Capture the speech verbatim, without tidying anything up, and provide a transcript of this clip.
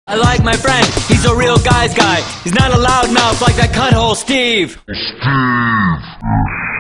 I like my friend, he's a real guy's guy. He's not a loudmouth like that cutthole Steve. Steve.